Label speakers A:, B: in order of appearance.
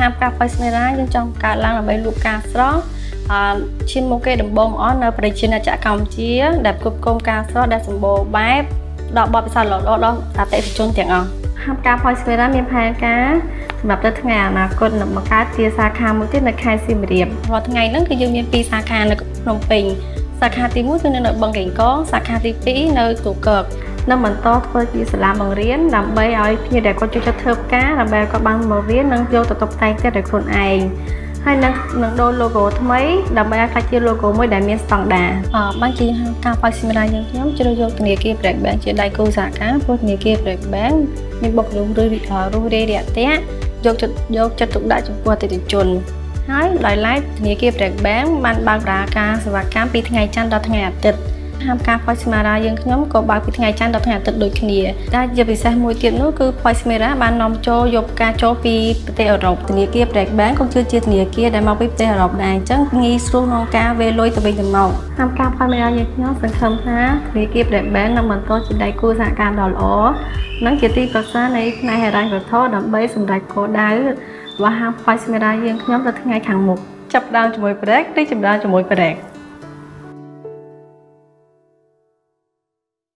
A: ហាមការ Voice Mera យើងចង់កើតឡើងដើម្បីលូកការស្រស់ឈានមុខគេដំបងអស់នៅប្រជាណាចក្រកម្ពុជាដែលគ្រប់គ្រងការស្រស់ដែលសម្បូរបែបដល់បទពិសោធន៍ល្អដល់អតិថិជនទាំងអស់ហាមការ Voice Mera មានផែនការសម្រាប់ទៅថ្ងៃអនាគតនឹងបង្កើតជាសាខាមួយទៀតនៅខេត្តសៀមរាបរាល់ថ្ងៃហ្នឹងគឺយើងមាន2សាខានៅភ្នំពេញសាខាទី1គឺនៅបឹងកេងកងសាខាទី2នៅទូកកនឹងបន្តធ្វើជាសាលាបង្រៀនដើម្បីឲ្យភ្ញៀវដែលគាត់ចូលចិត្តធ្វើផ្កាដើម្បីគាត់បានមករៀននិងយកទៅតុបតែងផ្ទះដោយខ្លួនឯងហើយនឹងដូរ logo ថ្មីដើម្បីឲ្យក្លាយជា logo មួយដែលមានស្តង់ដារបានជាការ Voice Mera យើងខ្ញុំជ្រើសយកធនាគារ Brak Bank ជាដៃគូសហការព្រោះធនាគារ Brak Bank មានបុគ្គលិករស់រាយរាក់ទាក់យកចិត្តទុកដាក់ចំពោះអតិថិជនហើយដោយឡែកធនាគារ Brak Bank បានបើកបម្រើការសេវាកម្មពីថ្ងៃច័ន្ទដល់ថ្ងៃអាទិត្យហាមការ Voice Mera យើងខ្ញុំក៏បើកពីថ្ងៃច័ន្ទដល់ថ្ងៃអាទិត្យដូចគ្នាតែជាពិសេសមួយទៀតនោះគឺ Voice Mera បាននាំចូលយកផ្កាចូលពីប្រទេសអឺរ៉ុបធនាគារ Brak Bank ក៏គឺជាធនាគារដែលមកពីប្រទេសអឺរ៉ុបដែរអញ្ចឹងងាយស្រួលក្នុងការវេលុយទៅវិញទៅមកហាមការ Voice Mera យើងខ្ញុំសង្ឃឹមថាធនាគារ Brak Bank នឹងបន្តជាដៃគូសហការដ៏ល្អនិងជាទីប្រឹក្សានៃផ្នែកហិរញ្ញវត្ថុដើម្បីសម្រេចគោលដៅរបស់ហាង Voice Mera យើងខ្ញុំទៅថ្ងៃខាងមុខចាប់ដើមជាមួយ Brak ឬចាប់ដើមជាមួយ Brak